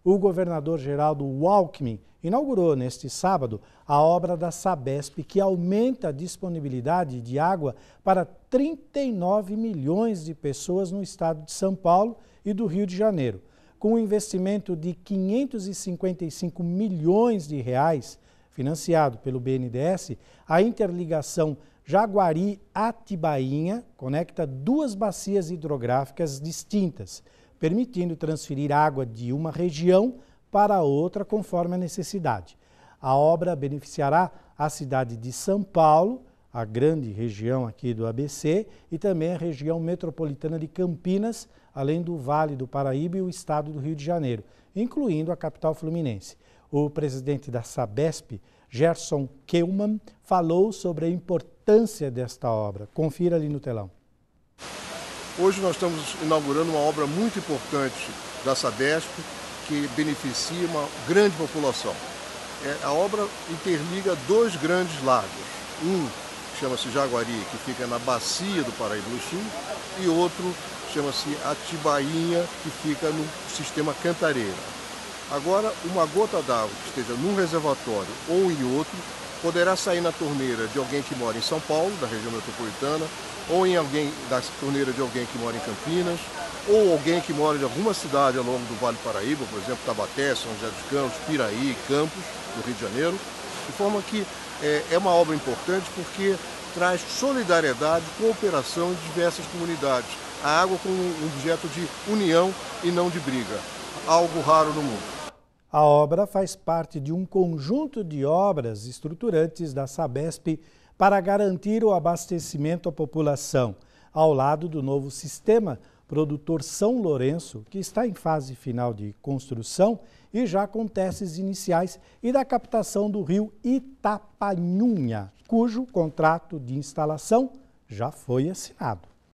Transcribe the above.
o governador Geraldo Alckmin inaugurou neste sábado a obra da Sabesp, que aumenta a disponibilidade de água para 39 milhões de pessoas no estado de São Paulo e do Rio de Janeiro. Com um investimento de 555 milhões de reais, financiado pelo BNDES, a interligação Jaguari-Atibainha conecta duas bacias hidrográficas distintas, permitindo transferir água de uma região para outra conforme a necessidade. A obra beneficiará a cidade de São Paulo, a grande região aqui do ABC, e também a região metropolitana de Campinas, além do Vale do Paraíba e o estado do Rio de Janeiro, incluindo a capital fluminense. O presidente da Sabesp, Gerson Keumann, falou sobre a importância desta obra. Confira ali no telão. Hoje nós estamos inaugurando uma obra muito importante da Sabesp, que beneficia uma grande população. A obra interliga dois grandes lagos. Um chama-se Jaguari, que fica na bacia do Paraíba no sul, e outro chama-se Atibainha, que fica no sistema Cantareira. Agora, uma gota d'água que esteja num reservatório ou em outro, poderá sair na torneira de alguém que mora em São Paulo, da região metropolitana, ou da torneira de alguém que mora em Campinas, ou alguém que mora em alguma cidade ao longo do Vale do Paraíba, por exemplo, Taubaté, São José dos Campos, Piraí, Campos, no Rio de Janeiro, de forma que é uma obra importante porque traz solidariedade, cooperação em diversas comunidades. A água como um objeto de união e não de briga, algo raro no mundo. A obra faz parte de um conjunto de obras estruturantes da Sabesp para garantir o abastecimento à população, ao lado do novo sistema produtor São Lourenço, que está em fase final de construção e já com testes iniciais, e da captação do rio Itapanhunha, cujo contrato de instalação já foi assinado.